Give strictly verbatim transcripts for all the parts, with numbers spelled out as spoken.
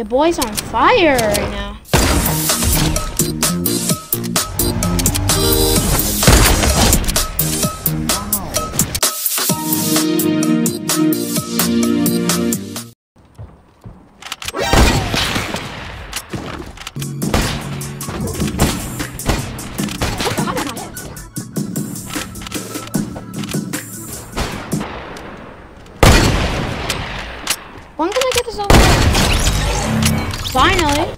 Your boy's on fire right now. When can I get this over? Finally.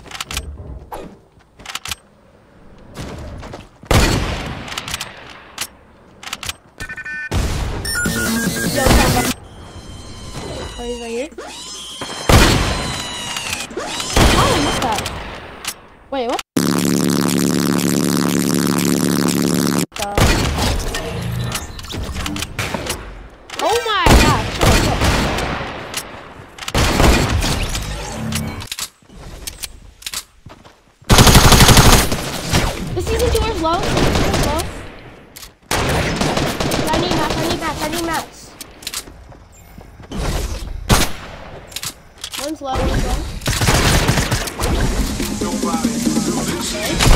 Oh, he's right here. Oh, I missed that. Wait, what? Uh, oh my god, chill, chill. The season two is low. Season two is low. I need mats, I need mats, I need mats. One's low, one's low. Okay.